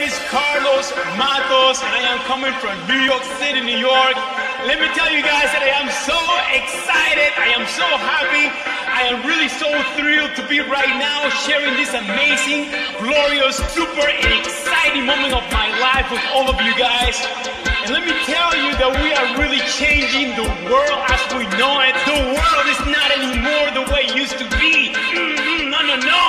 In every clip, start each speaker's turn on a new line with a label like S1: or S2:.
S1: is Carlos Matos, and I am coming from New York City, New York. Let me tell you guys that I am so excited. I am so happy. I am really so thrilled to be right now sharing this amazing, glorious, super exciting moment of my life with all of you guys. And let me tell you that we are really changing the world as we know it. The world is not anymore the way it used to be. No, no, no.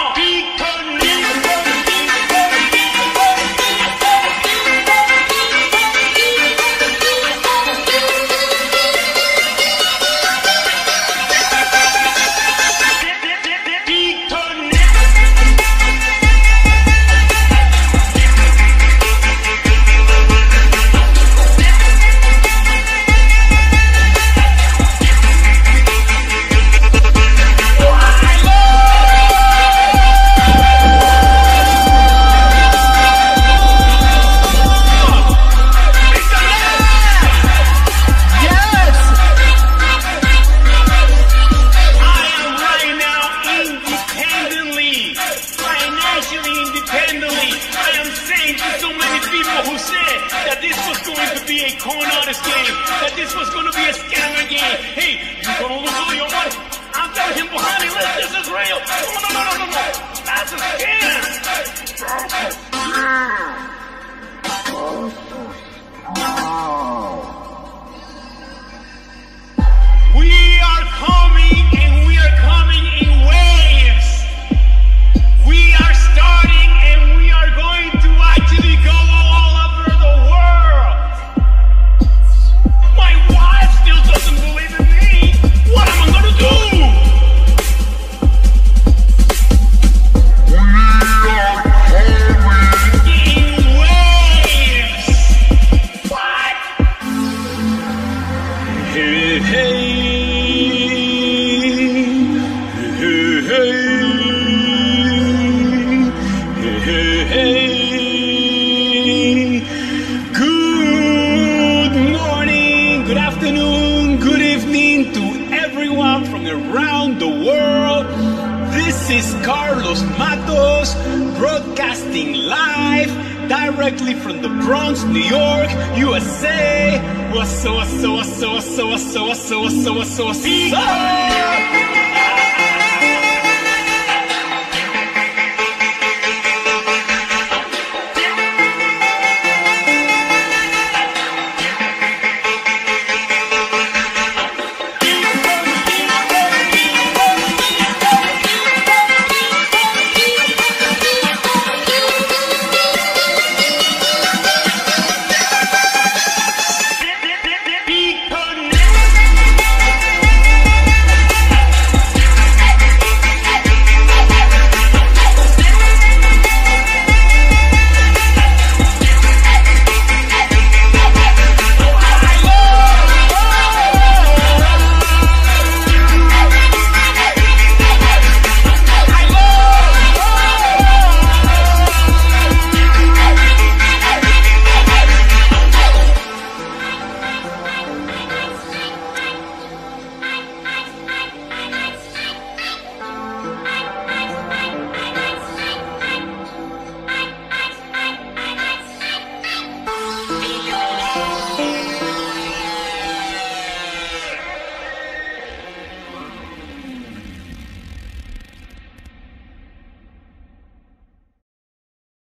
S1: A con artist game, that this was going to be a scammer game. Hey, you gonna look at your wife? I'm telling him behind me, this is real. No. That's a scam. We are coming, and we are coming in waves. We are starting, and we are going to actually go all over the world. My wife still doesn't believe in me. What am I gonna do? We are coming in waves. What? Hey, hey. Around the world, this is Carlos Matos broadcasting live directly from the Bronx, New York, USA. What's up?